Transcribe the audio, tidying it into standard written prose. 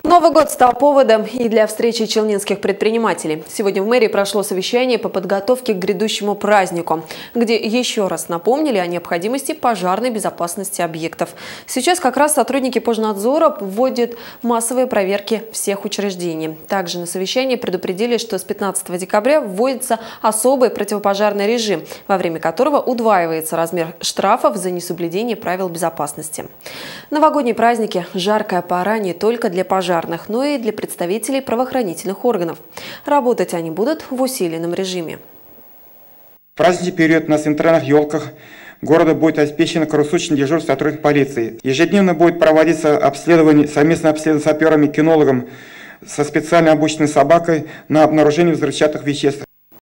Новый год стал поводом и для встречи челнинских предпринимателей. Сегодня в мэрии прошло совещание по подготовке к грядущему празднику, где еще раз напомнили о необходимости пожарной безопасности объектов. Сейчас как раз сотрудники Пожнадзора вводят массовые проверки всех учреждений. Также на совещании предупредили, что с 15 декабря вводится особый противопожарный режим, во время которого удваивается размер штрафов за несоблюдение правил безопасности. Новогодние праздники – жаркая пора не только для пожарных, но и для представителей правоохранительных органов. Работать они будут в усиленном режиме. В праздничный период на центральных елках города будет обеспечено круглосуточное дежурство сотрудников полиции. Ежедневно будет проводиться совместное обследование с саперами, кинологом со специально обученной собакой на обнаружение взрывчатых веществ.